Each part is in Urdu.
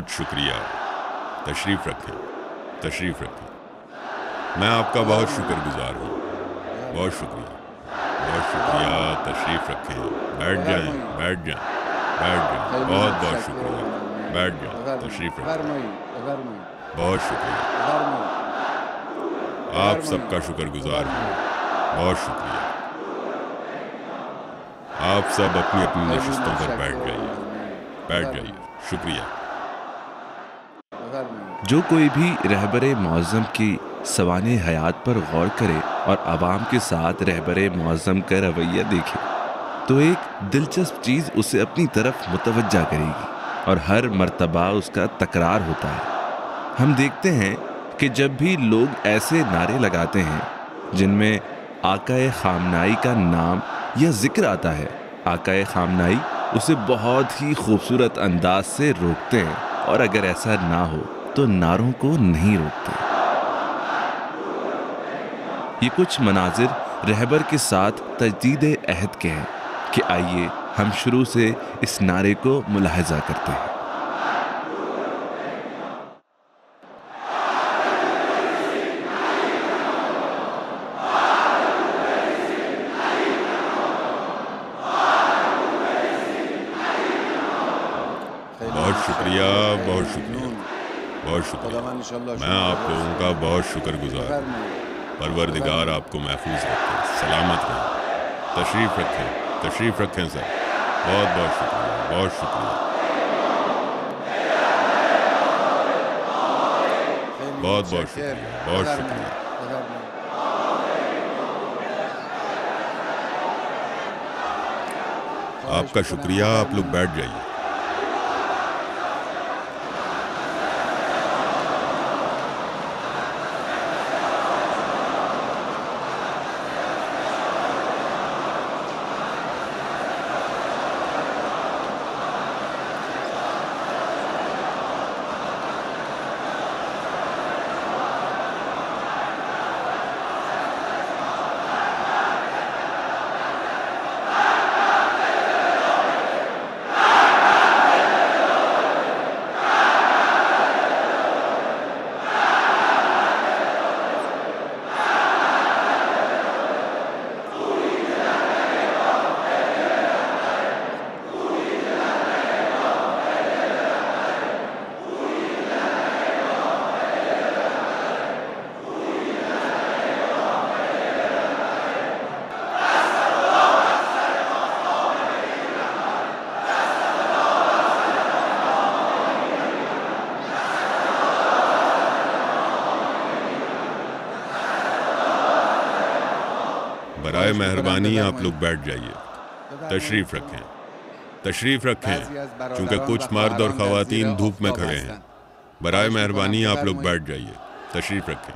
बहुत शुक्रिया। तशरीफ़ रखें, तशरीफ़ रखें। मैं आपका बहुत शुक्रगुजार हूँ। बहुत शुक्रिया, बहुत शुक्रिया। तशरीफ़ रखें, बैठ जाएं, बैठ जाएं, बैठ जाएं। बहुत बहुत शुक्रिया, बैठ जाएं, तशरीफ़ रखें। बहुत शुक्रिया, आप सबका शुक्रगुजार हूँ। बहुत शुक्रिया। आप सब अपनी अपनी नशिस्तों पर बैठ जाइए, बैठ जाइए। शुक्रिया। जो कोई भी रहबरे मुअज़्ज़म की सवाने हयात पर गौर करे और आवाम के साथ रहबरे मुअज़्ज़म का रवैया देखे तो एक दिलचस्प चीज़ उसे अपनी तरफ मुतवज्जा करेगी और हर मर्तबा उसका तकरार होता है। हम देखते हैं कि जब भी लोग ऐसे नारे लगाते हैं जिनमें आकाए खामनाई का नाम या जिक्र आता है, आकाए खामनाई उसे बहुत ही खूबसूरत अंदाज से रोकते हैं और अगर ऐसा ना हो तो नारों को नहीं रोकते। ये कुछ मनाजिर रहबर के साथ तजदीद अहद के हैं कि आइए हम शुरू से इस नारे को मुलाहजा करते हैं। बहुत शुक्रिया, बहुत शुक्रिया, बहुत शुक्रिया। मैं आप लोगों का बहुत शुक्रगुजार हूँ। परवरदिगार आपको महफूज रखे, सलामत रहे। तशरीफ़ रखें, तशरीफ़ रखें सर। बहुत बहुत शुक्रिया, बहुत शुक्रिया, बहुत बहुत शुक्रिया, बहुत शुक्रिया। आपका शुक्रिया। आप लोग बैठ जाइए। बराए मेहरबानी आप लोग बैठ जाइए। तशरीफ़ रखें, तशरीफ़ रखें। चूँकि कुछ मर्द और ख़वातीन धूप में खड़े हैं। बराए मेहरबानी आप लोग बैठ जाइए। तशरीफ़ रखें।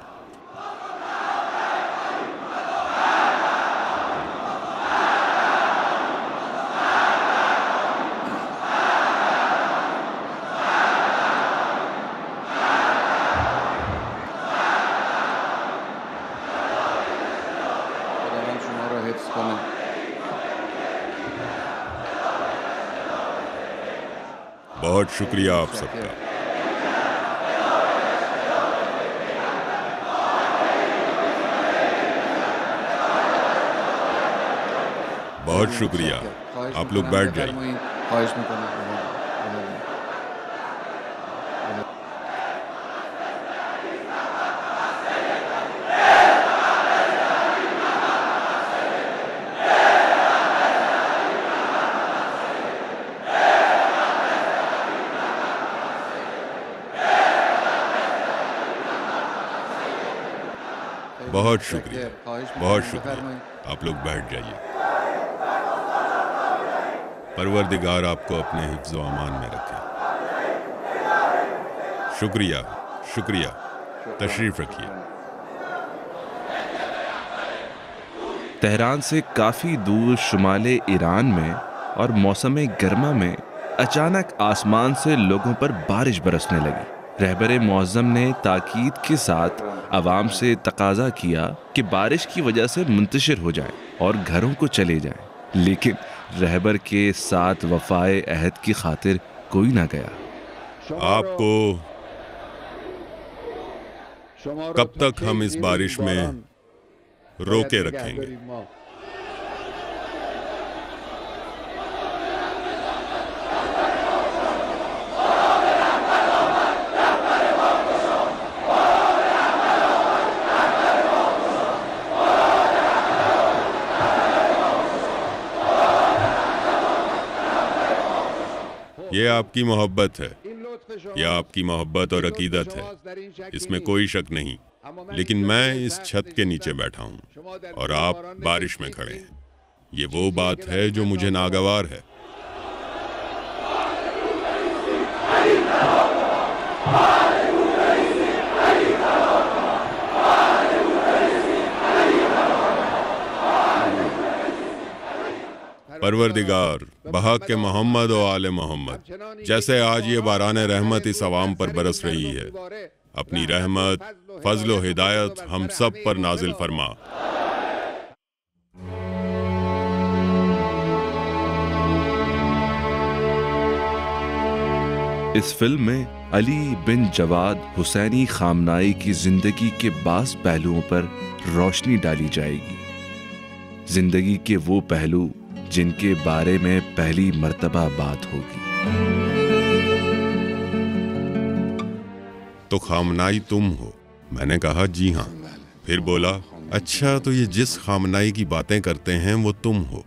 बहुत शुक्रिया आप सबका। बहुत शुक्रिया। आप लोग बैठ जाइए। बहुत शुक्रिया, बहुत शुक्रिया। आप लोग बैठ जाइए। परवरदिगार आपको अपने हिफ्ज़ व अमान में रखे। शुक्रिया, शुक्रिया। तशरीफ़ रखिए। तेहरान से काफ़ी दूर शुमाले ईरान में और मौसम गर्मा में अचानक आसमान से लोगों पर बारिश बरसने लगी। रहबर मुअज़्ज़म ने ताकीद के साथ आवाम से तकाजा किया कि बारिश की वजह से मुंतशिर हो जाएं और घरों को चले जाएं, लेकिन रहबर के साथ वफ़ाए अहद की खातिर कोई ना गया। آپ کو کب تک ہم اس بارش میں روکے رکھیں گے؟ یہ آپ کی محبت ہے، یہ آپ کی محبت اور عقیدت ہے، اس میں کوئی شک نہیں، لیکن میں اس چھت کے نیچے بیٹھا ہوں اور آپ بارش میں کھڑے ہیں۔ یہ وہ بات ہے جو مجھے ناگوار ہے۔ پروردگار بحق کے محمد و آل محمد، جیسے آج یہ باران رحمت اس عوام پر برس رہی ہے، اپنی رحمت، فضل و ہدایت ہم سب پر نازل فرما۔ اس فلم میں علی بن جواد حسینی خامنائی کی زندگی کے بعض پہلوؤں پر روشنی ڈالی جائے گی۔ زندگی کے وہ پہلو جن کے بارے میں پہلی مرتبہ بات ہوگی۔ تو خامنائی تم ہو؟ میں نے کہا جی ہاں۔ پھر بولا اچھا تو یہ جس خامنائی کی باتیں کرتے ہیں وہ تم ہو؟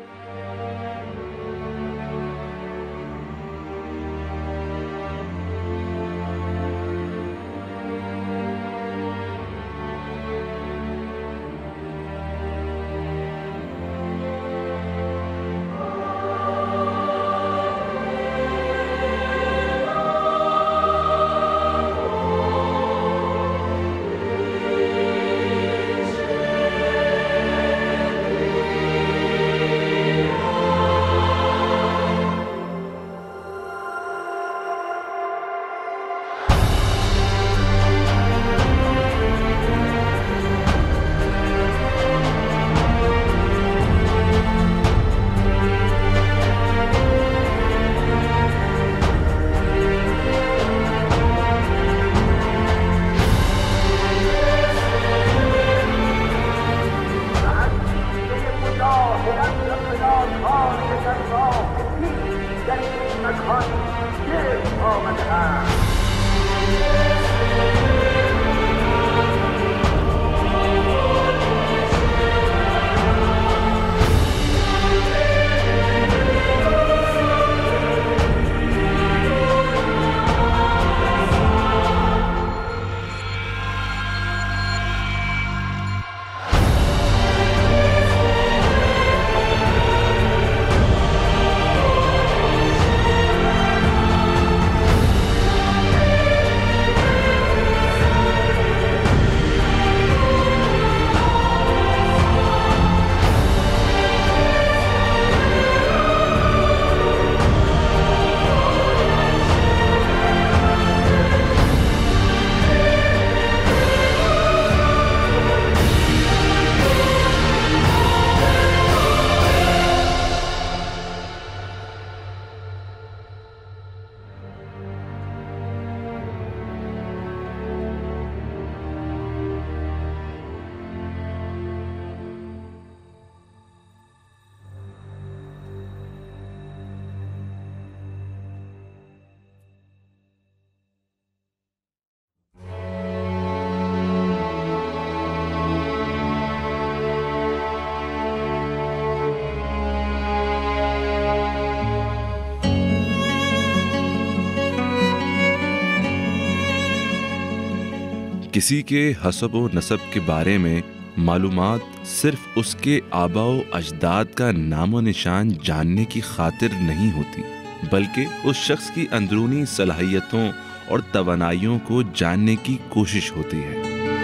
کسی کے حسب و نسب کے بارے میں معلومات صرف اس کے آبا و اجداد کا نام و نشان جاننے کی خاطر نہیں ہوتی، بلکہ اس شخص کی اندرونی صلاحیتوں اور توانائیوں کو جاننے کی کوشش ہوتی ہے،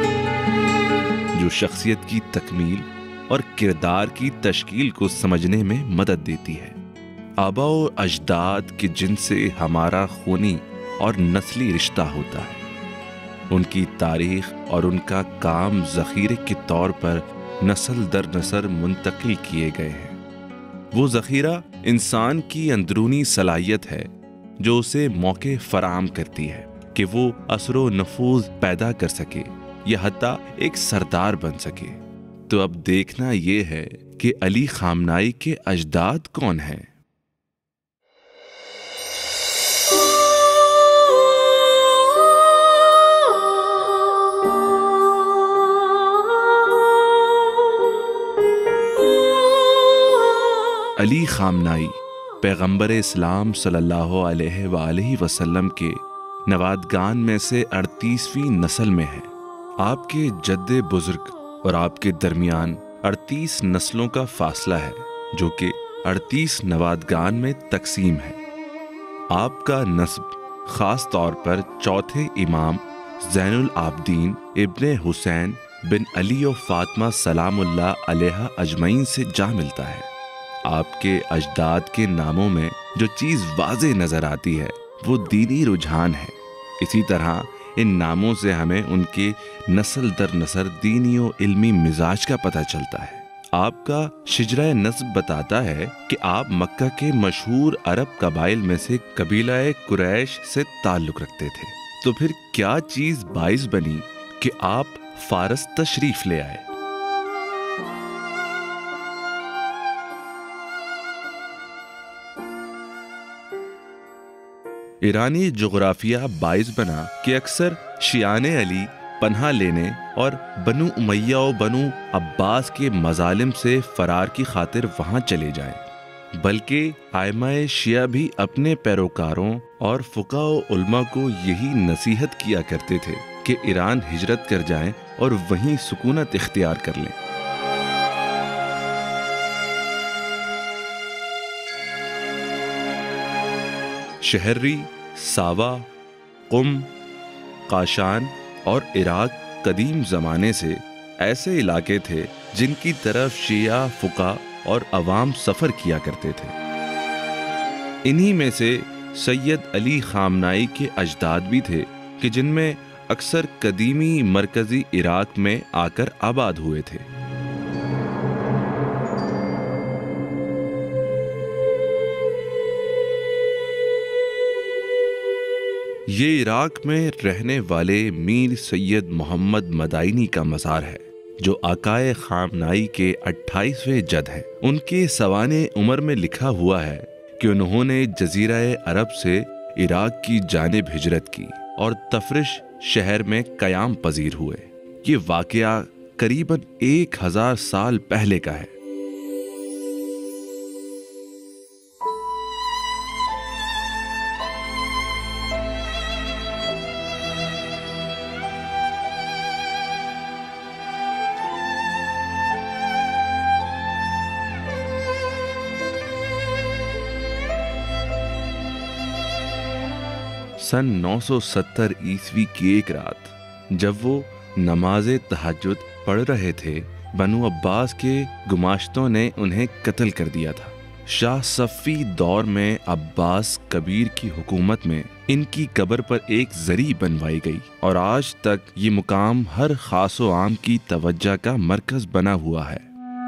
جو شخصیت کی تکمیل اور کردار کی تشکیل کو سمجھنے میں مدد دیتی ہے۔ آبا و اجداد کے جن سے ہمارا خونی اور نسلی رشتہ ہوتا ہے، ان کی تاریخ اور ان کا کام ذخیرے کے طور پر نسل در نسل منتقل کیے گئے ہیں۔ وہ ذخیرہ انسان کی اندرونی صلاحیت ہے जो उसे मौके फराहम करती है कि वो असरो नफूज पैदा कर सके या हत्ता एक सरदार बन सके। तो अब देखना ये है कि अली खामनाई के अजदाद कौन हैं। अली खामनाई पैगंबर इस्लाम सल्लल्लाहु अलैहि वसल्लम के नवादगान में से 38वीं नस्ल में है। आपके जद्दे बुजुर्ग और आपके दरमियान 38 नस्लों का फासला है, जो कि 38 नवादगान में तकसीम है। आपका नस्ब खास तौर पर चौथे इमाम ज़ैनुल आबदीन इब्ने हुसैन बिन अली और फातिमा सलामुल्लाह अलैहा अजमईन से जा मिलता है। आपके अजदाद के नामों में जो चीज़ वाज़े नज़र आती है वो दीनी रुझान है। इसी तरह इन नामों से हमें उनके नस्ल दर नस्ल दीनी और इल्मी मिजाज का पता चलता है। आपका शिजरा नस्ब बताता है कि आप मक्का के मशहूर अरब कबाइल में से कबीला कुरैश से ताल्लुक़ रखते थे। तो फिर क्या चीज़ बाइस बनी कि आप फारस तशरीफ़ ले आए। ईरानी जोग्राफिया बाइस बना कि अक्सर शियाने अली पनाह लेने और बनु उमैया और बनु अब्बास के मजालिम से फरार की खातिर वहां चले जाएं। बल्कि आइमाए शिया भी अपने पैरोकारों और फुका और उल्मा को यही नसीहत किया करते थे कि ईरान हिजरत कर जाएं और वहीं सुकूनत इख्तियार कर लें। शहरी, सावा, कुम, काशान और इराक कदीम ज़माने से ऐसे इलाके थे जिनकी तरफ शिया, फुका और अवाम सफ़र किया करते थे। इन्हीं में से सैयद अली खामनाई के अजदाद भी थे कि जिनमें अक्सर कदीमी मरकज़ी इराक में आकर आबाद हुए थे। ये इराक में रहने वाले मीर सैयद मोहम्मद मदाइनी का मज़ार है, जो आकाए खामनाई के 28वें जद हैं। उनके सवाने उमर में लिखा हुआ है कि उन्होंने जजीरा अरब से इराक की जानिब हिजरत की और तफरिश शहर में क़याम पजीर हुए। ये वाक़या करीबन 1000 साल पहले का है। सन 970 ईस्वी की एक रात, जब वो नमाज़े तहज्जुद पढ़ रहे थे, बनु अब्बास के गुमाश्तों ने उन्हें कत्ल कर दिया था। शाह सफ़ी दौर में अब्बास कबीर की हुकूमत में इनकी कब्र पर एक ज़री बनवाई गई और आज तक ये मुकाम हर ख़ास व आम की तवज्जो का मरकज़ बना हुआ है।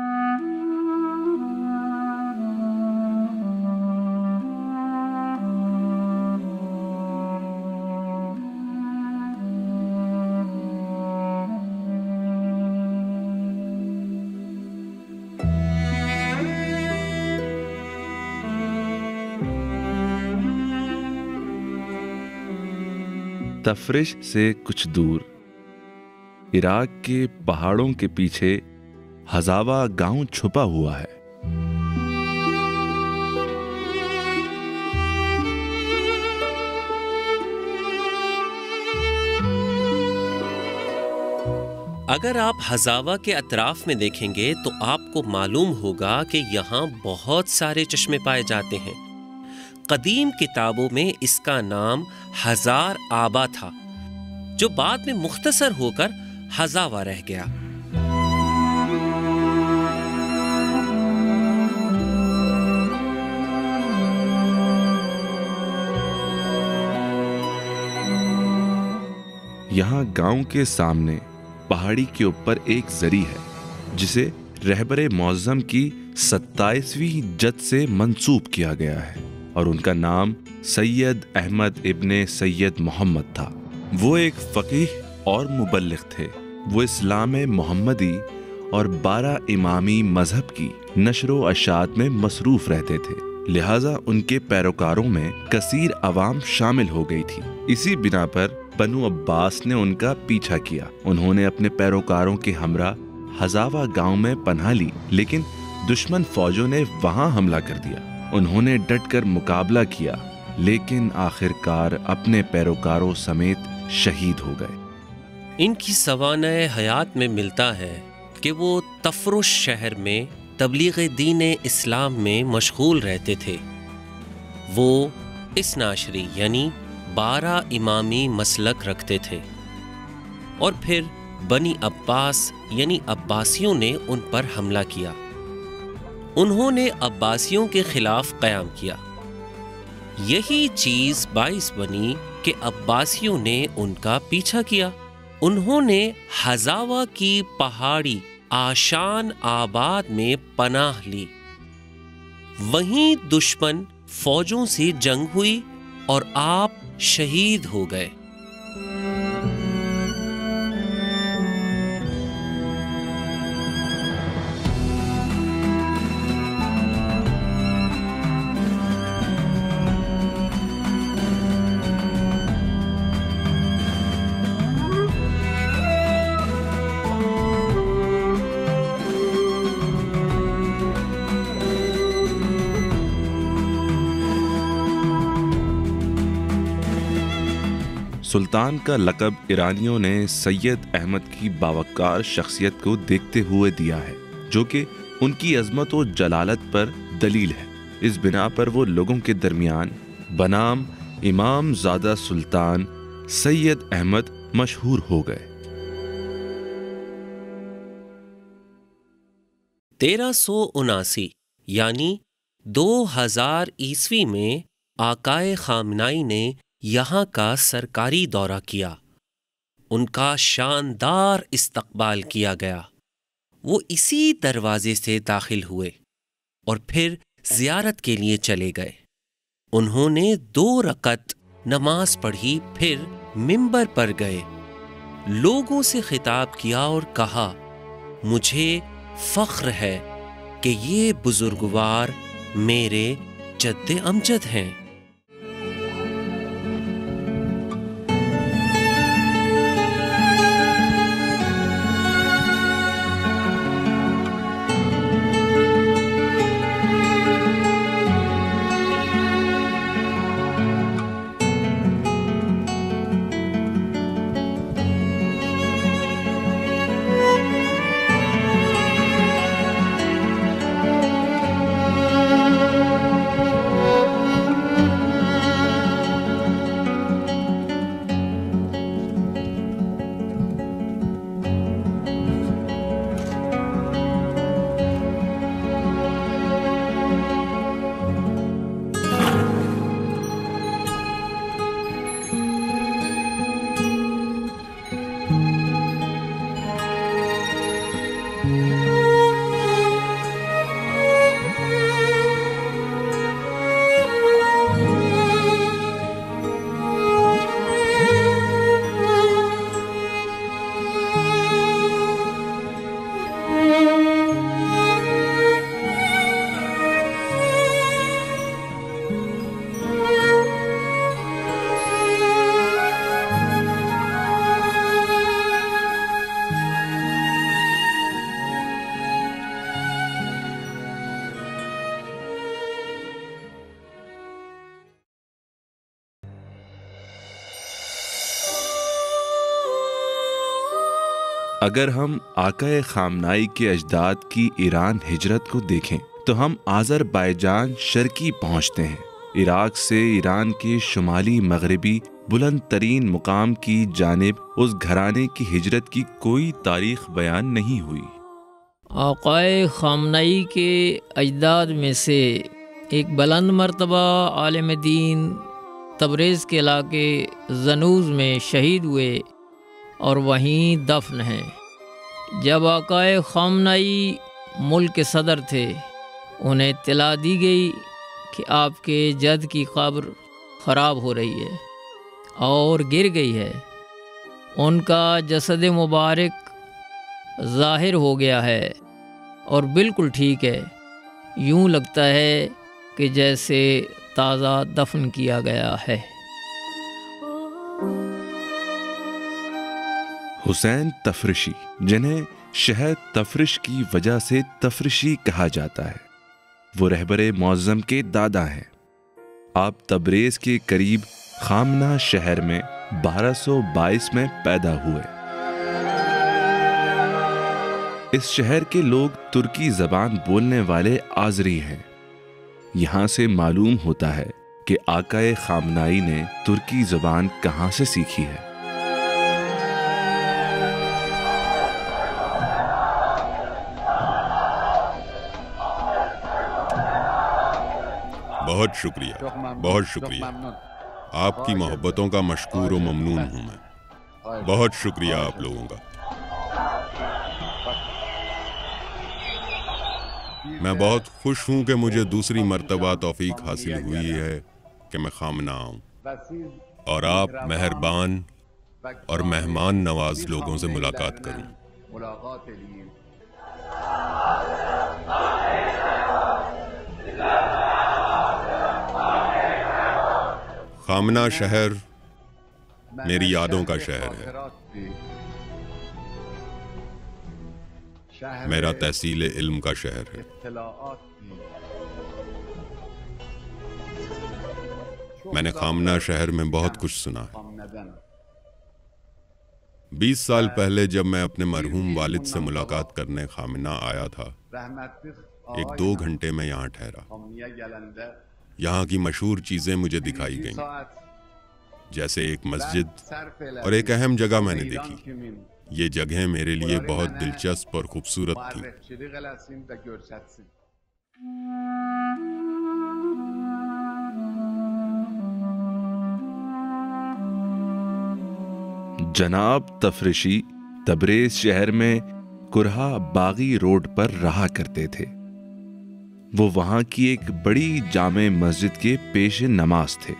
तफरिश से कुछ दूर इराक के पहाड़ों के पीछे हजावा गांव छुपा हुआ है। अगर आप हजावा के अतराफ में देखेंगे तो आपको मालूम होगा कि यहाँ बहुत सारे चश्मे पाए जाते हैं। कदीम किताबों में इसका नाम हजार आबा था, जो बाद में मुख्तसर होकर हजावा रह गया। यहाँ गांव के सामने पहाड़ी के ऊपर एक ज़री है, जिसे रहबरे मौज़म की 27वीं जद से मंसूब किया गया है। اور ان کا نام سید احمد ابن سید محمد تھا۔ وہ ایک فقیہ اور مبلغ تھے۔ وہ اسلام محمدی اور 12 امامی مذہب کی نشر و اشاعت میں مصروف رہتے تھے، لہٰذا ان کے پیروکاروں میں کثیر عوام شامل ہو گئی تھی۔ اسی بنا پر بنو عباس نے ان کا پیچھا کیا۔ انہوں نے اپنے پیروکاروں کے ہمراہ حزاوہ گاؤں میں پناہ لی، لیکن دشمن فوجوں نے وہاں حملہ کر دیا۔ انہوں نے ڈٹ کر مقابلہ کیا، لیکن آخرکار اپنے پیروکاروں سمیت شہید ہو گئے۔ ان کی سوانح حیات میں ملتا ہے کہ وہ تفرش شہر میں تبلیغ دین اسلام میں مشغول رہتے تھے۔ وہ اثنا عشری یعنی 12 امامی مسلک رکھتے تھے، اور پھر بنی عباس یعنی عباسیوں نے ان پر حملہ کیا۔ انہوں نے عباسیوں کے خلاف قیام کیا۔ یہی چیز باعث بنی کہ عباسیوں نے ان کا پیچھا کیا۔ انہوں نے حزاوہ کی پہاڑی آشان آباد میں پناہ لی۔ وہیں دشمن فوجوں سے جنگ ہوئی اور آپ شہید ہو گئے۔ سلطان کا لقب ایرانیوں نے سید احمد کی باوقار شخصیت کو دیکھتے ہوئے دیا ہے، جو کہ ان کی عظمت و جلالت پر دلیل ہے۔ اس بنا پر وہ لوگوں کے درمیان بنام امام زادہ سلطان سید احمد مشہور ہو گئے۔ 1379 یعنی 2000 عیسوی میں آقائے خامنائی نے یہاں کا سرکاری دورہ کیا۔ ان کا شاندار استقبال کیا گیا۔ وہ اسی دروازے سے داخل ہوئے اور پھر زیارت کے لیے چلے گئے۔ انہوں نے 2 رکعت نماز پڑھی، پھر منبر پر گئے، لوگوں سے خطاب کیا اور کہا، مجھے فخر ہے کہ یہ بزرگوار میرے جد امجد ہیں۔ اگر ہم آقائے خامنائی کے اجداد کی ایران ہجرت کو دیکھیں تو ہم آذربائیجان شرقی پہنچتے ہیں۔ عراق سے ایران کے شمالی مغربی بلند ترین مقام کی جانب اس گھرانے کی ہجرت کی کوئی تاریخ بیان نہیں ہوئی۔ آقائے خامنائی کے اجداد میں سے ایک بلند مرتبہ عالم دین تبریز کے علاقے زنوز میں شہید ہوئے اور وہیں دفن ہیں۔ جب آقائے خامنائی ملک کے صدر تھے، انہیں اطلاع دی گئی کہ آپ کے جد کی قبر خراب ہو رہی ہے اور گر گئی ہے، ان کا جسد مبارک ظاہر ہو گیا ہے اور بالکل ٹھیک ہے، یوں لگتا ہے کہ جیسے تازہ دفن کیا گیا ہے۔ حسین تفرشی، جنہیں شہر تفرش کی وجہ سے تفرشی کہا جاتا ہے، وہ رہبر معظم کے دادا ہیں۔ آپ تبریز کے قریب خامنہ شہر میں 1222 میں پیدا ہوئے۔ اس شہر کے لوگ ترکی زبان بولنے والے آذری ہیں۔ یہاں سے معلوم ہوتا ہے کہ آقائے خامنائی نے ترکی زبان کہاں سے سیکھی ہے۔ بہت شکریہ، بہت شکریہ، آپ کی محبتوں کا مشکور و ممنون ہوں میں۔ بہت شکریہ آپ لوگوں کا۔ میں بہت خوش ہوں کہ مجھے دوسری مرتبہ توفیق حاصل ہوئی ہے کہ میں خامنہ آؤں اور آپ مہربان اور مہمان نواز لوگوں سے ملاقات کروں۔ خامنہ شہر میری یادوں کا شہر ہے، میرا تحصیل علم کا شہر ہے۔ میں نے خامنہ شہر میں بہت کچھ سنا ہے۔ 20 سال پہلے جب میں اپنے مرحوم والد سے ملاقات کرنے خامنہ آیا تھا، 1-2 گھنٹے میں یہاں ٹھہرا۔ یہاں کی مشہور چیزیں مجھے دکھائی گئیں، جیسے ایک مسجد اور ایک اہم جگہ میں نے دیکھی۔ یہ جگہیں میرے لیے بہت دلچسپ اور خوبصورت تھیں۔ جناب تفرشی تبریز شہر میں کرہا باغی روڈ پر رہا کرتے تھے۔ وہ وہاں کی ایک بڑی جامع مسجد کے پیش نماز تھے۔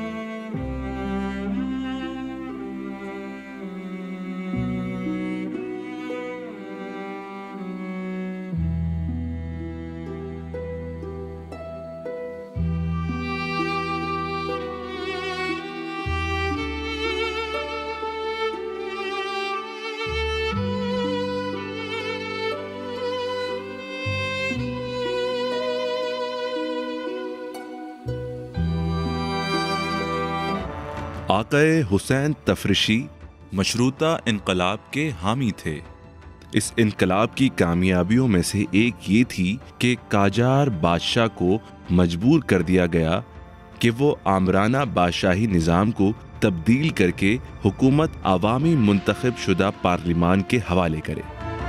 آقائے حسین تفرشی مشروطہ انقلاب کے حامی تھے۔ اس انقلاب کی کامیابیوں میں سے ایک یہ تھی کہ قاجار بادشاہ کو مجبور کر دیا گیا کہ وہ آمرانہ بادشاہی نظام کو تبدیل کر کے حکومت عوامی منتخب شدہ پارلیمان کے حوالے کرے۔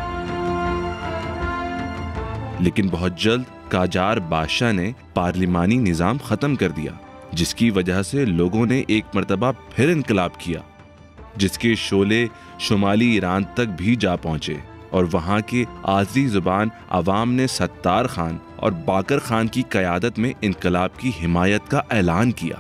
لیکن بہت جلد قاجار بادشاہ نے پارلیمانی نظام ختم کر دیا، جس کی وجہ سے لوگوں نے ایک مرتبہ پھر انقلاب کیا، جس کے شعلے شمالی ایران تک بھی جا پہنچے، اور وہاں کے آذری زبان عوام نے ستار خان اور باقر خان کی قیادت میں انقلاب کی حمایت کا اعلان کیا۔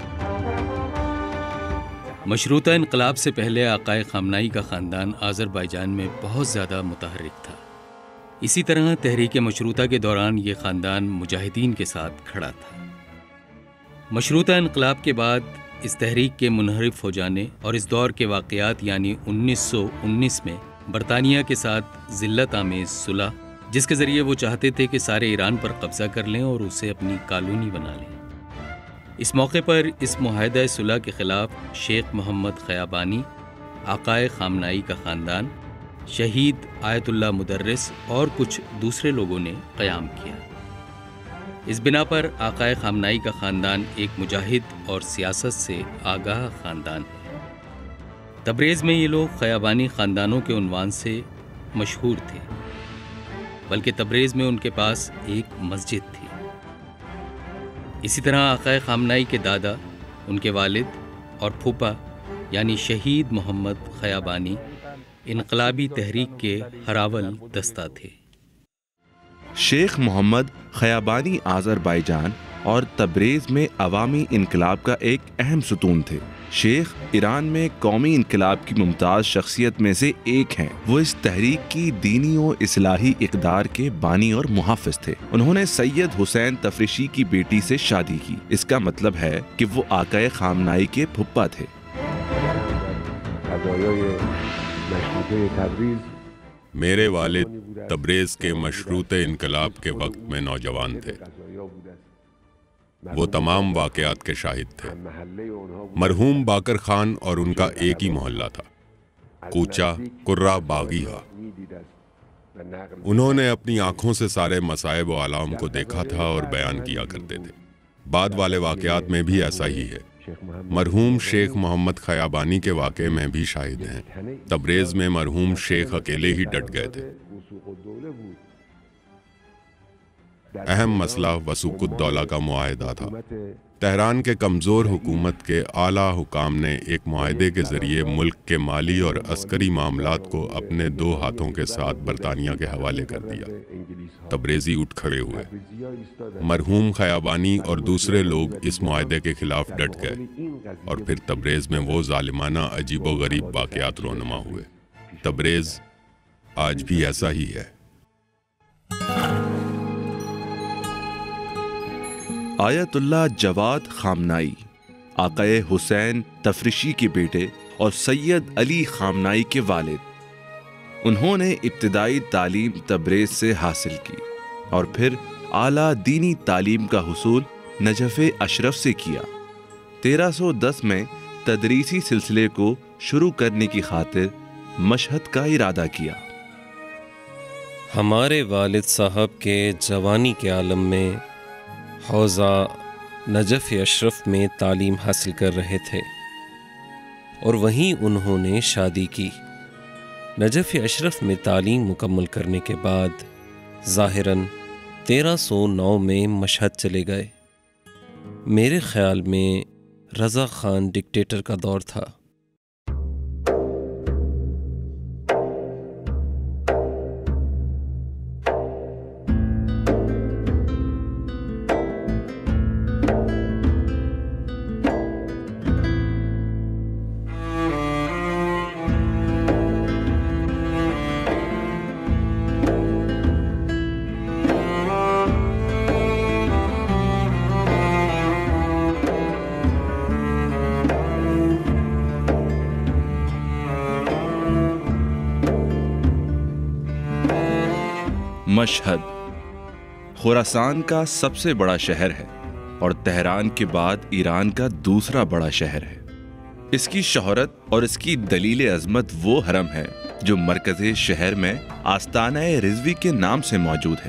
مشروطہ انقلاب سے پہلے آقائے خامنائی کا خاندان آذربائیجان میں بہت زیادہ متحرک تھا۔ اسی طرح تحریک مشروطہ کے دوران یہ خاندان مجاہدین کے ساتھ کھڑا تھا۔ مشروطہ انقلاب کے بعد اس تحریک کے منحرف ہو جانے اور اس دور کے واقعات یعنی 1919 میں برطانیہ کے ساتھ ذلت آمیز صلح، جس کے ذریعے وہ چاہتے تھے کہ سارے ایران پر قبضہ کر لیں اور اسے اپنی کالونی بنا لیں۔ اس موقع پر اس معاہدہ صلح کے خلاف شیخ محمد خیابانی، آقائے خامنائی کا خاندان، شہید آیت اللہ مدرس اور کچھ دوسرے لوگوں نے قیام کیا۔ اس بنا پر آقائے خامنائی کا خاندان ایک مجاہد اور سیاست سے آگاہ خاندان ہے۔ تبریز میں یہ لوگ خیابانی خاندانوں کے عنوان سے مشہور تھے، بلکہ تبریز میں ان کے پاس ایک مسجد تھی۔ اسی طرح آقائے خامنائی کے دادا، ان کے والد اور پھوپھا یعنی شہید محمد خیابانی انقلابی تحریک کے ہراول دستہ تھے۔ شیخ محمد خیابانی آذربائیجان اور تبریز میں عوامی انقلاب کا ایک اہم ستون تھے۔ شیخ ایران میں قومی انقلاب کی ممتاز شخصیت میں سے ایک ہیں۔ وہ اس تحریک کی دینی و اصلاحی اقدار کے بانی اور محافظ تھے۔ انہوں نے سید حسین تفریشی کی بیٹی سے شادی کی۔ اس کا مطلب ہے کہ وہ آقائے خامنائی کے پھپھا تھے۔ میرے والد تبریز کے مشروط انقلاب کے وقت میں نوجوان تھے۔ وہ تمام واقعات کے شاہد تھے۔ مرحوم باقر خان اور ان کا ایک ہی محلہ تھا، کوچہ قرہ باغیہ۔ انہوں نے اپنی آنکھوں سے سارے مصائب و آلام کو دیکھا تھا اور بیان کیا کرتے تھے۔ بعد والے واقعات میں بھی ایسا ہی ہے۔ مرحوم شیخ محمد خیابانی کے واقعے میں بھی شاہد ہیں۔ تبریز میں مرحوم شیخ اکیلے ہی ڈٹ گئے تھے۔ اہم مسئلہ وثوق الدولہ کا معاہدہ تھا۔ تہران کے کمزور حکومت کے اعلیٰ حکام نے ایک معاہدے کے ذریعے ملک کے مالی اور عسکری معاملات کو اپنے 2 ہاتھوں کے ساتھ برطانیہ کے حوالے کر دیا۔ تبریزی اٹھ کھڑے ہوئے۔ مرحوم خیابانی اور دوسرے لوگ اس معاہدے کے خلاف ڈٹ گئے اور پھر تبریز میں وہ ظالمانہ عجیب و غریب واقعات رونما ہوئے۔ تبریز آج بھی ایسا ہی ہے۔ آیت اللہ جواد خامنائی آقائے حسین تفریشی کے بیٹے اور سید علی خامنائی کے والد۔ انہوں نے ابتدائی تعلیم تبریز سے حاصل کی اور پھر اعلیٰ دینی تعلیم کا حصول نجف اشرف سے کیا۔ 1310 میں تدریسی سلسلے کو شروع کرنے کی خاطر مشہد کا ارادہ کیا۔ ہمارے والد صاحب کے جوانی کے عالم میں حوزہ نجف اشرف میں تعلیم حاصل کر رہے تھے اور وہیں انہوں نے شادی کی۔ نجف اشرف میں تعلیم مکمل کرنے کے بعد ظاہراً 1309 میں مشہد چلے گئے۔ میرے خیال میں رضا خان ڈکٹیٹر کا دور تھا۔ مشہد خراسان کا سب سے بڑا شہر ہے اور تہران کے بعد ایران کا دوسرا بڑا شہر ہے۔ اس کی شہرت اور اس کی دلیل عظمت وہ حرم ہے جو مرکز شہر میں آستانہ رضوی کے نام سے موجود ہے۔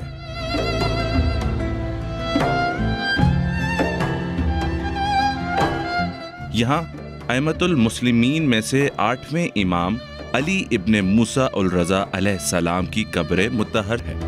یہاں ائمۃ المسلمین میں سے 8ویں امام علی ابن موسیٰ الرضا علیہ السلام کی قبر مطہر ہے۔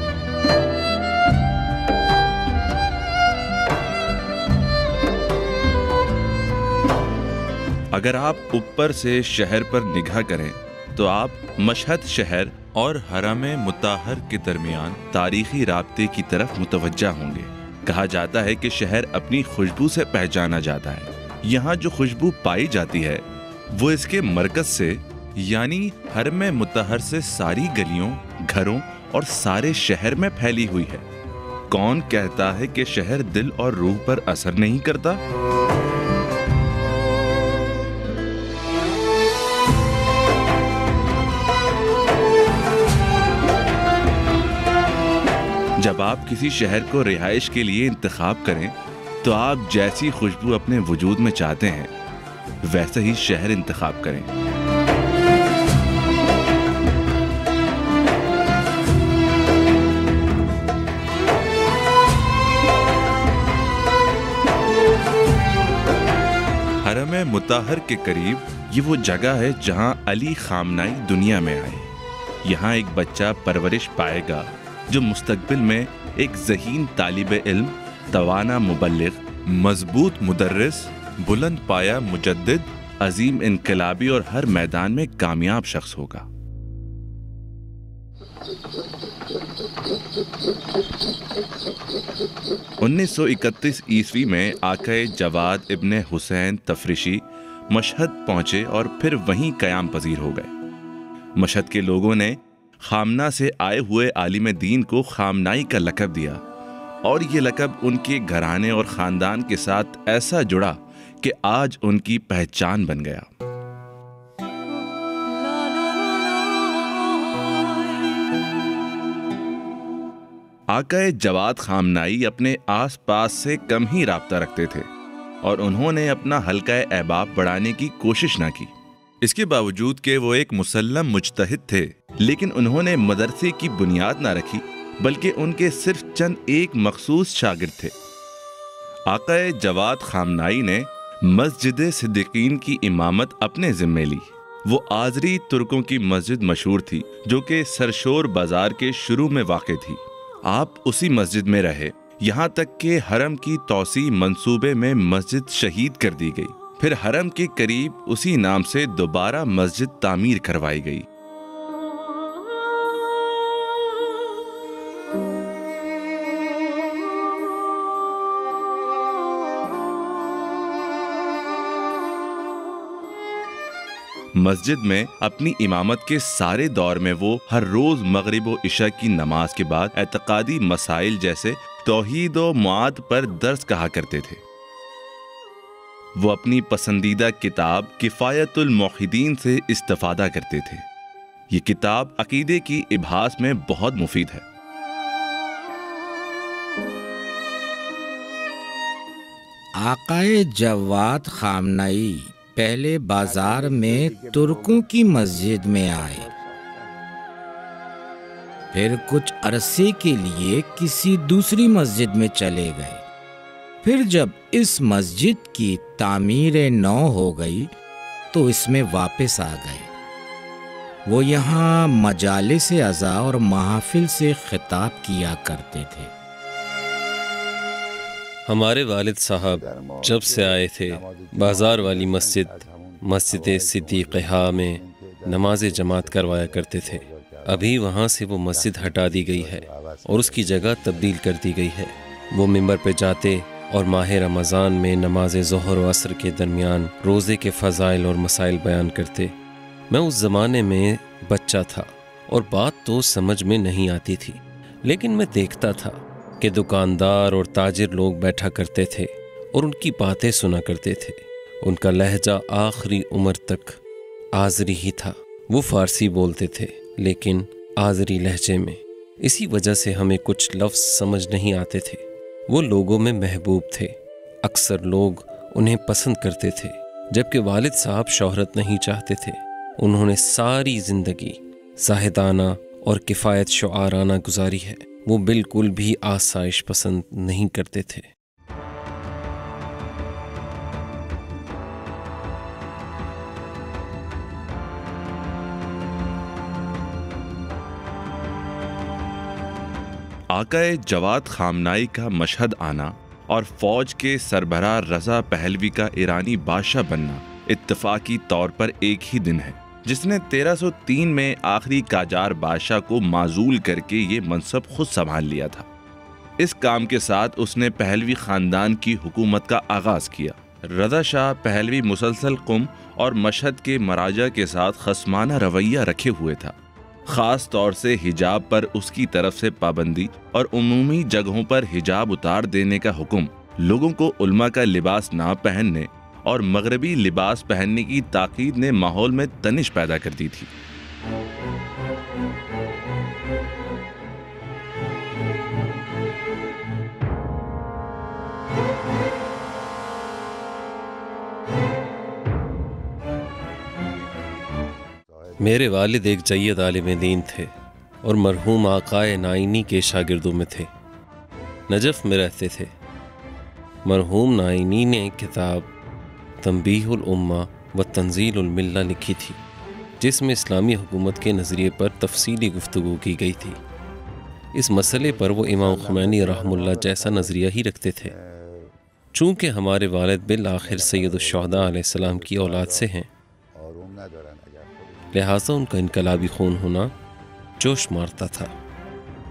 اگر آپ اوپر سے شہر پر نگاہ کریں تو آپ مشہد شہر اور حرم مطہر کے درمیان تاریخی رابطے کی طرف متوجہ ہوں گے۔ کہا جاتا ہے کہ شہر اپنی خوشبو سے پہچانا جاتا ہے۔ یہاں جو خوشبو پائی جاتی ہے وہ اس کے مرکز سے یعنی حرم مطہر سے ساری گلیوں، گھروں اور سارے شہر میں پھیلی ہوئی ہے۔ کون کہتا ہے کہ شہر دل اور روح پر اثر نہیں کرتا؟ جب آپ کسی شہر کو رہائش کے لیے انتخاب کریں تو آپ جیسی خوشبو اپنے وجود میں چاہتے ہیں ویسا ہی شہر انتخاب کریں۔ حرم مطہر کے قریب یہ وہ جگہ ہے جہاں علی خامنائی دنیا میں آئے۔ یہاں ایک بچہ پرورش پائے گا جو مستقبل میں ایک ذہین طالب علم، توانا مبلغ، مضبوط مدرس، بلند پایا مجدد، عظیم انقلابی اور ہر میدان میں کامیاب شخص ہوگا۔ 1931 ईस्वी में आकाए जवाद इब्ने हुसैन तफरीशी मशहद पहुंचे और फिर वहीं कयाम पजीर हो गए। मशहद के लोगों ने खामना से आए हुए आलिम दीन को खामनाई का लक़ब दिया और ये लक़ब उनके घराने और ख़ानदान के साथ ऐसा जुड़ा कि आज उनकी पहचान बन गया। आकाए जवाद खामनाई अपने आस पास से कम ही राब्ता रखते थे और उन्होंने अपना हल्का अहबाब बढ़ाने की कोशिश ना की। इसके बावजूद कि वो एक मुसल्लम मुज्तहिद थे, लेकिन उन्होंने मदरसे की बुनियाद ना रखी, बल्कि उनके सिर्फ चंद एक मखसूस शागिर्द थे। आकाए जवाद खामनाई ने मस्जिद सिद्दीकीन की इमामत अपने ज़िम्मे ली। वो आज़री तुर्कों की मस्जिद मशहूर थी जो कि सरशोर बाजार के शुरू में वाक़े थी। आप उसी मस्जिद में रहे यहाँ तक कि हरम की तौसी मंसूबे में मस्जिद शहीद कर दी गई। फिर हरम के करीब उसी नाम से दोबारा मस्जिद तामीर करवाई गई। मस्जिद में अपनी इमामत के सारे दौर में वो हर रोज मगरिब व इशा की नमाज के बाद एतकादी मसाइल जैसे तौहीद व मुआद पर दर्स कहा करते थे। वो अपनी पसंदीदा किताब किफ़ायतुल मुवहिदीन से इस्तिफ़ादा करते थे। ये किताब अकीदे की इबास में बहुत मुफीद है। आकाए जवाद खामनाई पहले बाजार में तुर्कों की मस्जिद में आए, फिर कुछ अरसे के लिए किसी दूसरी मस्जिद में चले गए। फिर जब इस मस्जिद की तामीर नौ हो गई तो इसमें वापस आ गए। वो यहाँ मजालिस अज़ा और महफिल से खिताब किया करते थे। हमारे वालिद साहब जब से आए थे बाज़ार वाली मस्जिद सिद्दीक़हा में नमाज जमात करवाया करते थे। अभी वहाँ से वो मस्जिद हटा दी गई है और उसकी जगह तब्दील कर दी गई है। वो मिंबर पे जाते और माह रमज़ान में नमाज ज़ोहर व असर के दरमियान रोज़े के फ़ज़ाइल और मसाइल बयान करते। मैं उस ज़माने में बच्चा था और बात तो समझ में नहीं आती थी, लेकिन मैं देखता था कि दुकानदार और ताजिर लोग बैठा करते थे और उनकी बातें सुना करते थे। उनका लहजा आखिरी उम्र तक आज़री ही था। वो फ़ारसी बोलते थे लेकिन आज़री लहजे में। इसी वजह से हमें कुछ लफ्ज़ समझ नहीं आते थे। वो लोगों में महबूब थे, अक्सर लोग उन्हें पसंद करते थे। जबकि वालिद साहब शोहरत नहीं चाहते थे। उन्होंने सारी ज़िंदगी ज़ाहिदाना और किफ़ायत शुआराना गुजारी है। वो बिल्कुल भी आसाइश पसंद नहीं करते थे। आकाए जवाद खामनाई का मशहद आना और फौज के सरबराह रज़ा पहलवी का ईरानी बादशाह बनना इत्तफाकी तौर पर एक ही दिन है, जिसने 1303 में आखिरी काजार बादशाह को माजूल करके ये मनसब खुद संभाल लिया था। इस काम के साथ उसने पहलवी खानदान की हुकूमत का आगाज किया। रज़ा शाह पहलवी मुसलसल कुम और मशहद के मराजा के साथ खस्माना रवैया रखे हुए था। ख़ास तौर से हिजाब पर उसकी तरफ से पाबंदी और उमूमी जगहों पर हिजाब उतार देने का हुक्म, लोगों को उल्मा का लिबास ना पहनने और मगरबी लिबास पहनने की ताकीद ने माहौल में तनिश पैदा कर दी थी। मेरे वालिद एक जय्यद आलिम दीन थे और मरहूम आकाए नाइनी के शागिर्दों में थे। नजफ़ में रहते थे। मरहूम नाइनी ने किताब तंबीहुल उम्मा व तंजीलुल मिल्ला लिखी थी, जिसमें इस्लामी हुकूमत के नज़रिए पर तफसीली गुफ्तगू की गई थी। इस मसले पर वो इमाम खुमैनी रहमुल्लाह जैसा नज़रिया ही रखते थे। चूँकि हमारे वालिद बिल आखिर सैयदुश्शुहदा अलैहिस्सलाम की औलाद से हैं, लिहाजा उनका इनकलाबी खून होना जोश मारता था।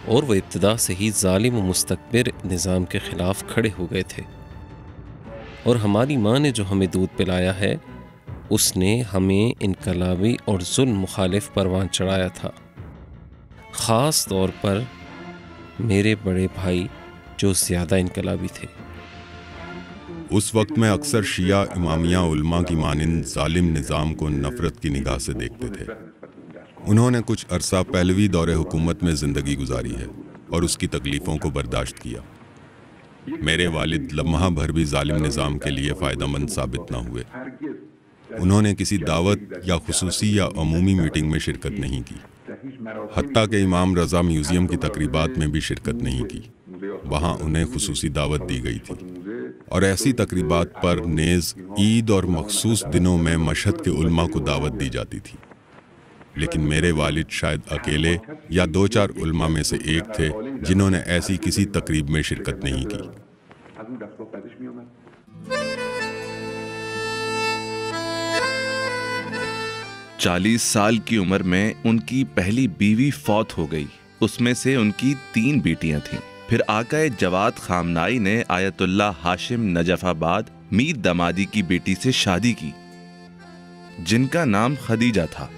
اور وہ ابتدا سے ہی ظالم و مستکبر نظام کے خلاف کھڑے ہو گئے تھے۔ اور ہماری ماں نے جو ہمیں دودھ پلایا ہے اس نے ہمیں انقلابی اور ظلم مخالف پروان چڑھایا تھا، خاص طور پر میرے بڑے بھائی جو زیادہ انقلابی تھے۔ اس وقت میں اکثر شیعہ امامیہ علماء کی مانند ظالم نظام کو نفرت کی نگاہ سے دیکھتے تھے۔ انہوں نے کچھ عرصہ پہلوی دور حکومت میں زندگی گزاری ہے اور اس کی تکلیفوں کو برداشت کیا۔ میرے والد لمحہ بھر بھی ظالم نظام کے لیے فائدہ مند ثابت نہ ہوئے۔ انہوں نے کسی دعوت یا خصوصی یا عمومی میٹنگ میں شرکت نہیں کی، حتیٰ کہ امام رضا میوزیم کی تقریبات میں بھی شرکت نہیں کی۔ وہاں انہیں خصوصی دعوت دی گئی تھی، اور ایسی تقریبات پر نیز عید اور مخصوص دنوں میں مشہد کے علماء کو دعوت دی جاتی تھی۔ لیکن میرے والد شاید اکیلے یا 2-4 علماء میں سے ایک تھے جنہوں نے ایسی کسی تقریب میں شرکت نہیں کی۔ 40 سال کی عمر میں ان کی پہلی بیوی فوت ہو گئی، اس میں سے ان کی 3 بیٹیاں تھیں۔ پھر آقا جواد خامنائی نے آیت اللہ ہاشم نجف آباد میر دمادی کی بیٹی سے شادی کی جن کا نام خدیجہ تھا۔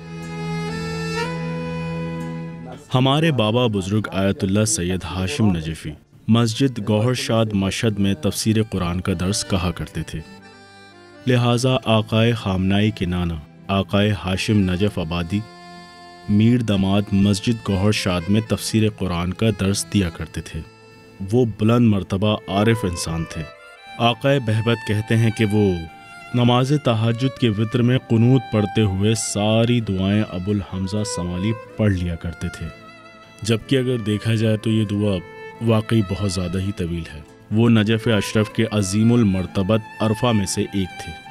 ہمارے بابا بزرگ آیت اللہ سید ہاشم نجفی مسجد گوہر شاد مشہد میں تفسیر قرآن کا درس کہا کرتے تھے، لہٰذا آقائے خامنائی کے نانا آقائے ہاشم نجف آبادی میر دماد مسجد گوہر شاد میں تفسیر قرآن کا درس دیا کرتے تھے۔ وہ بلند مرتبہ عارف انسان تھے۔ آقائے بہبت کہتے ہیں کہ وہ نماز تہجد کے وتر میں قنوت پڑھتے ہوئے ساری دعائیں ابو الحمزہ سمالی پڑھ لیا کرتے تھے، جبکہ اگر دیکھا جائے تو یہ دعا واقعی بہت زیادہ ہی طویل ہے۔ وہ نجف اشرف کے عظیم المرتبت عرفہ میں سے ایک تھے۔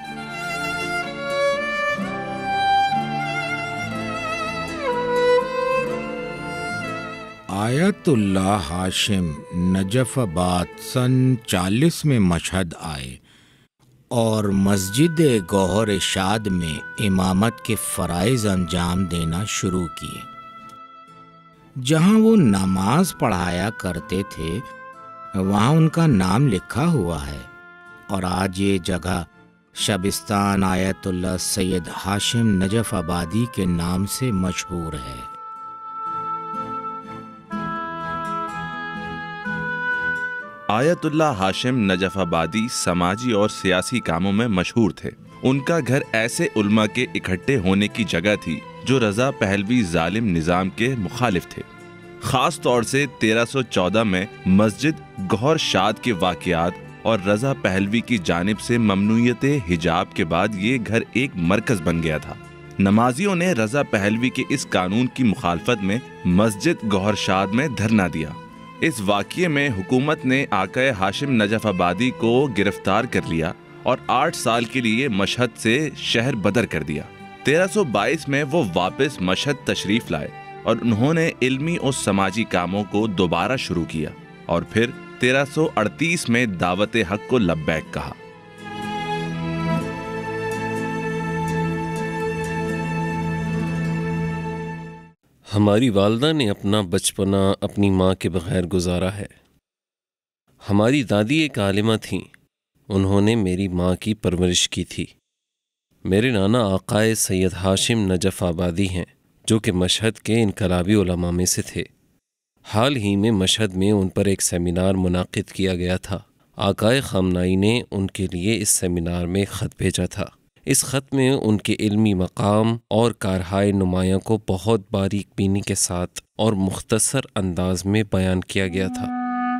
آیت اللہ ہاشم نجف آباد سن 40 میں مشہد آئے اور مسجد گوہر شاد میں امامت کے فرائض انجام دینا شروع کیے۔ جہاں وہ نماز پڑھایا کرتے تھے وہاں ان کا نام لکھا ہوا ہے، اور آج یہ جگہ شبستان آیت اللہ سید ہاشم نجف آبادی کے نام سے مشہور ہے۔ آیت اللہ ہاشم نجف آبادی سماجی اور سیاسی کاموں میں مشہور تھے۔ ان کا گھر ایسے علماء کے اکٹھے ہونے کی جگہ تھی جو رضا پہلوی ظالم نظام کے مخالف تھے۔ خاص طور سے 1314 میں مسجد گوہر شاد کے واقعات اور رضا پہلوی کی جانب سے ممنوعیت حجاب کے بعد یہ گھر ایک مرکز بن گیا تھا۔ نمازیوں نے رضا پہلوی کے اس قانون کی مخالفت میں مسجد گوہر شاد میں دھرنا دیا۔ اس واقعے میں حکومت نے آقا ہاشم نجف آبادی کو گرفتار کر لیا اور 8 سال کے لیے مشہد سے شہر بدر کر دیا۔ 1322 میں وہ واپس مشہد تشریف لائے اور انہوں نے علمی اور سماجی کاموں کو دوبارہ شروع کیا، اور پھر 1338 میں دعوت حق کو لبیک کہا۔ ہماری والدہ نے اپنا بچپنا اپنی ماں کے بغیر گزارا ہے۔ ہماری دادی ایک عالمہ تھیں، انہوں نے میری ماں کی پرورش کی تھی۔ میرے نانا آقائے سید ہاشم نجف آبادی ہیں جو کہ مشہد کے انقلابی علماء میں سے تھے۔ حال ہی میں مشہد میں ان پر ایک سیمینار منعقد کیا گیا تھا۔ آقائے خامنائی نے ان کے لیے اس سیمینار میں خط بھیجا تھا۔ اس خط میں ان کے علمی مقام اور کارہائے نمایاں کو بہت باریک بینی کے ساتھ اور مختصر انداز میں بیان کیا گیا تھا۔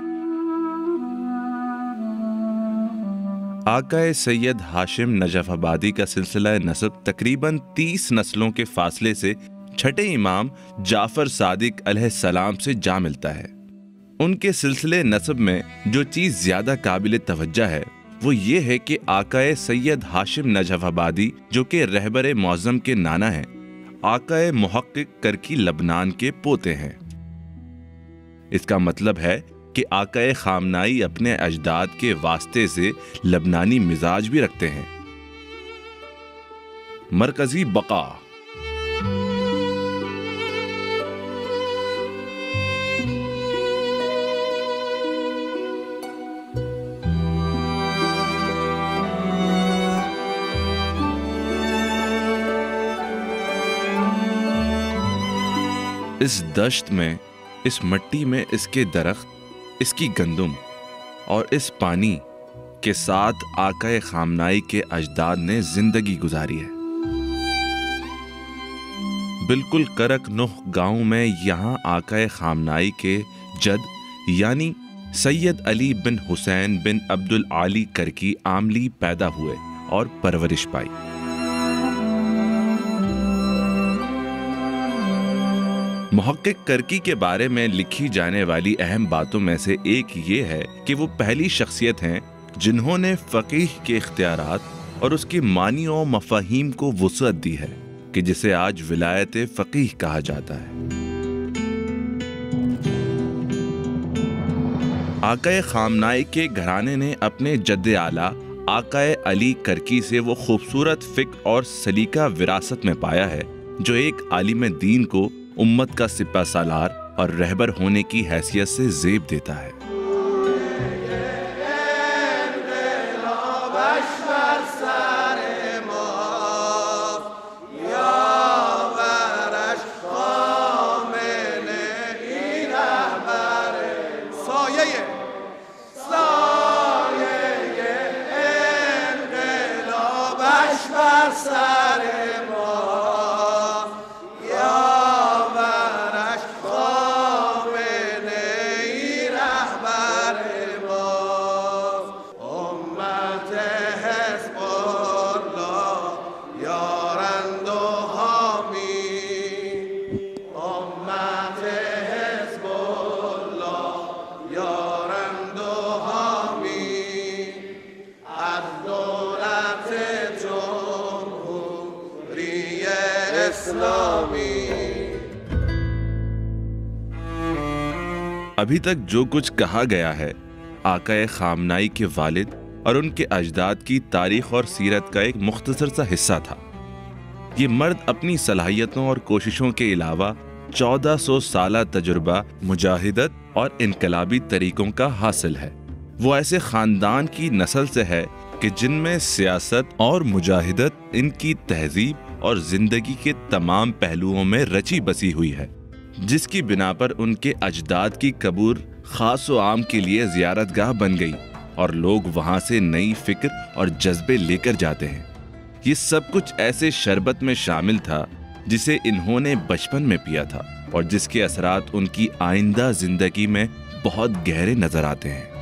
آقا سید ہاشم نجف آبادی کا سلسلہ نسب تقریباً 30 نسلوں کے فاصلے سے چھٹے امام جعفر صادق علیہ السلام سے جا ملتا ہے۔ ان کے سلسلے نسب میں جو چیز زیادہ قابل توجہ ہے وہ یہ ہے کہ آقا سید ہاشم نجف آبادی جو کہ رہبر معظم کے نانا ہیں، آقا محقق کرکی لبنان کے پوتے ہیں۔ اس کا مطلب ہے کہ آقا خامنائی اپنے اجداد کے واسطے سے لبنانی مزاج بھی رکھتے ہیں۔ مرکزی بقا۔ اس دشت میں، اس مٹی میں اس کے درخت، اس کی گندم اور اس پانی کے ساتھ آقا خامنائی کے اجداد نے زندگی گزاری ہے۔ بالکل کرک نوح گاؤں میں یہاں آقا خامنائی کے جد یعنی سید علی بن حسین بن عبد العالی کرکی عاملی پیدا ہوئے اور پرورش پائی۔ محقق کرکی کے بارے میں لکھی جانے والی اہم باتوں میں سے ایک یہ ہے کہ وہ پہلی شخصیت ہیں جنہوں نے فقیہ کے اختیارات اور اس کے معنی و مفاہیم کو وسعت دی ہے کہ جسے آج ولایت فقیہ کہا جاتا ہے۔ آقا خامنائی کے گھرانے نے اپنے جد اعلیٰ آقا علی کرکی سے وہ خوبصورت فکر اور سلیقہ وراثت میں پایا ہے جو ایک عالم دین کو امت کا سپہ سالار اور رہبر ہونے کی حیثیت سے زیب دیتا ہے۔ ابھی تک جو کچھ کہا گیا ہے آقا خامنائی کے والد اور ان کے اجداد کی تاریخ اور سیرت کا ایک مختصر سا حصہ تھا۔ یہ مرد اپنی صلاحیتوں اور کوششوں کے علاوہ 1400 سالہ تجربہ، مجاہدت اور انقلابی طریقوں کا حاصل ہے۔ وہ ایسے خاندان کی نسل سے ہے کہ جن میں سیاست اور مجاہدت ان کی تہذیب اور زندگی کے تمام پہلوؤں میں رچی بسی ہوئی ہے، جس کی بنا پر ان کے اجداد کی قبر خاص و عام کے لیے زیارت گاہ بن گئی اور لوگ وہاں سے نئی فکر اور جذبے لے کر جاتے ہیں۔ یہ سب کچھ ایسے شربت میں شامل تھا جسے انہوں نے بچپن میں پیا تھا اور جس کے اثرات ان کی آئندہ زندگی میں بہت گہرے نظر آتے ہیں۔